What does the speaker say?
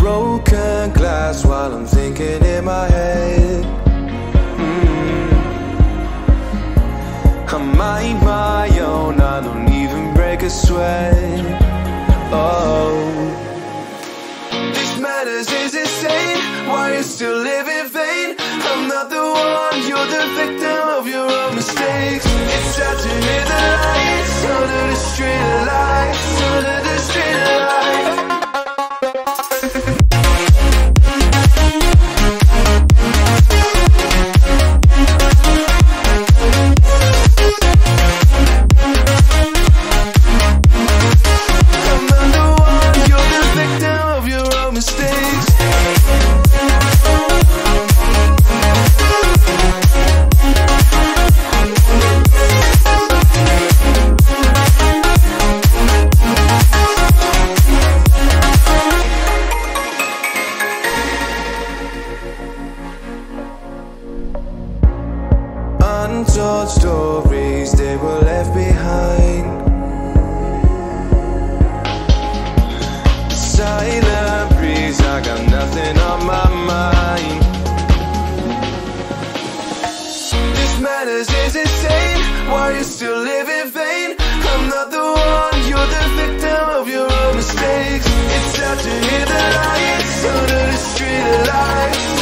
broken glass while I'm thinking in my head. I mind my own, I don't even break a sweat. Oh, this madness is insane. Why you still live in vain? I'm not the one, you're the victim of your own mistakes. It's sad to hear the lights under the street lights, under the street lights. Untold stories, they were left behind. Silent breeze, I got nothing on my mind. This madness is insane. Why you still live in vain? I'm not the one, you're the victim of your own mistakes. It's sad to hear the lights under the street lights.